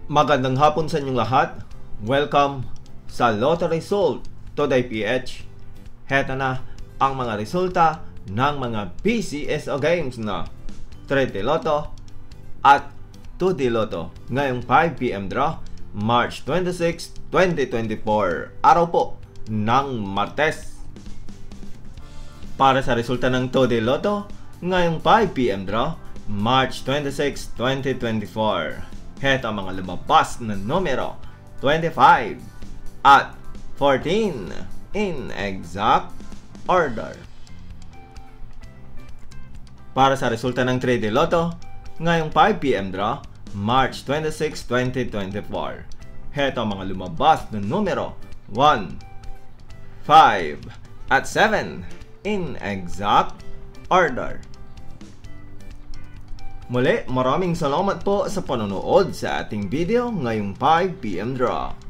Magandang hapon sa inyong lahat. Welcome sa Lotto Result Today PH. Heto na ang mga resulta ng mga Pcso games na 3D Lotto at 2D Lotto ngayong 5 PM draw, March 26, 2024, araw po ng Martes. Para sa resulta ng 2D Lotto ngayong 5 PM draw, March 26, 2024. Heto ang mga lumabas na numero 25 at 14 in exact order. Para sa resulta ng 3D Lotto ngayong 5 PM draw, March 26, 2024. Heto ang mga lumabas na numero 1, 5 at 7 in exact order. Muli, maraming salamat po sa panonood sa ating video ngayong 5 PM draw.